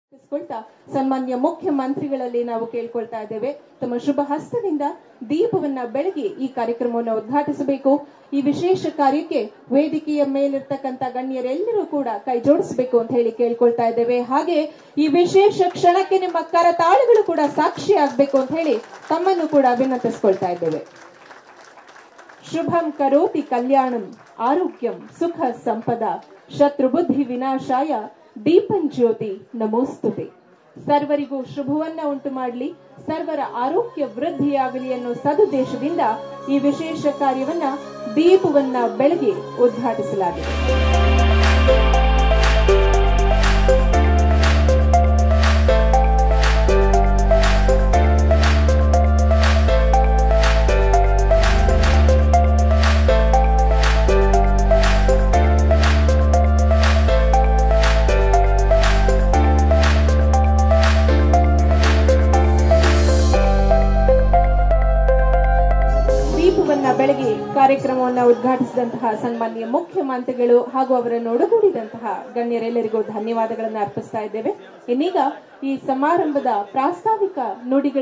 ಸನ್ಮಾನ್ಯ ಮುಖ್ಯಮಂತ್ರಿಗಳಲ್ಲಿ ನಾವು ಕೇಳ್ಕೊಳ್ತಾ ಇದ್ದೇವೆ, ತಮ್ಮ ಶುಭ ಹಸ್ತದಿಂದ ದೀಪವನ್ನ ಬೆಳಗಿ ಈ ಕಾರ್ಯಕ್ರಮವನ್ನು ಉದ್ಘಾಟಿಸಬೇಕು. ಈ ವಿಶೇಷ ಕಾರ್ಯಕ್ಕೆ ವೇದಿಕೆಯ ಮೇಲಿರ್ತಕ್ಕಂಥ ಗಣ್ಯರೆಲ್ಲರೂ ಕೂಡ ಕೈ ಜೋಡಿಸಬೇಕು ಅಂತ ಹೇಳಿ ಕೇಳ್ಕೊಳ್ತಾ ಇದ್ದೇವೆ. ಹಾಗೆ ಈ ವಿಶೇಷ ಕ್ಷಣಕ್ಕೆ ನಿಮ್ಮ ಕರತಾಳಗಳು ಕೂಡ ಸಾಕ್ಷಿ ಆಗ್ಬೇಕು ಅಂತ ಹೇಳಿ ತಮ್ಮನ್ನು ಕೂಡ ವಿನಂತಿಸ್ಕೊಳ್ತಾ ಇದ್ದೇವೆ. ಶುಭಂ ಕರೋತಿ ಕಲ್ಯಾಣಂ ಆರೋಗ್ಯಂ ಸುಖ ಸಂಪದ ಶತ್ರುಬುದ್ಧಿ ವಿನಾಶಾಯ ದೀಪಂ ಜ್ಯೋತಿ ನಮೋಸ್ತುತೆ. ಸರ್ವರಿಗೂ ಶುಭವನ್ನ ಉಂಟು ಮಾಡಲಿ, ಸರ್ವರ ಆರೋಗ್ಯ ವೃದ್ಧಿಯಾಗಲಿ ಅನ್ನೋ ಸದುದ್ದೇಶದಿಂದ ಈ ವಿಶೇಷ ಕಾರ್ಯವನ್ನ ದೀಪವನ್ನ ಬೆಳಗಿ ಉದ್ಘಾಟಿಸಲಾಗಿದೆ. ಬೆಳಗ್ಗೆ ಕಾರ್ಯಕ್ರಮವನ್ನು ಉದ್ಘಾಟಿಸಿದಂತಹ ಸನ್ಮಾನ್ಯ ಮುಖ್ಯಮಂತ್ರಿಗಳು ಹಾಗೂ ಅವರನ್ನು ಒಳಗೂಡಿದಂತಹ ಗಣ್ಯರೆಲ್ಲರಿಗೂ ಧನ್ಯವಾದಗಳನ್ನು ಅರ್ಪಿಸ್ತಾ ಇದ್ದೇವೆ. ಇನ್ನೀಗ ಈ ಸಮಾರಂಭದ ಪ್ರಾಸ್ತಾವಿಕ ನುಡಿಗಳು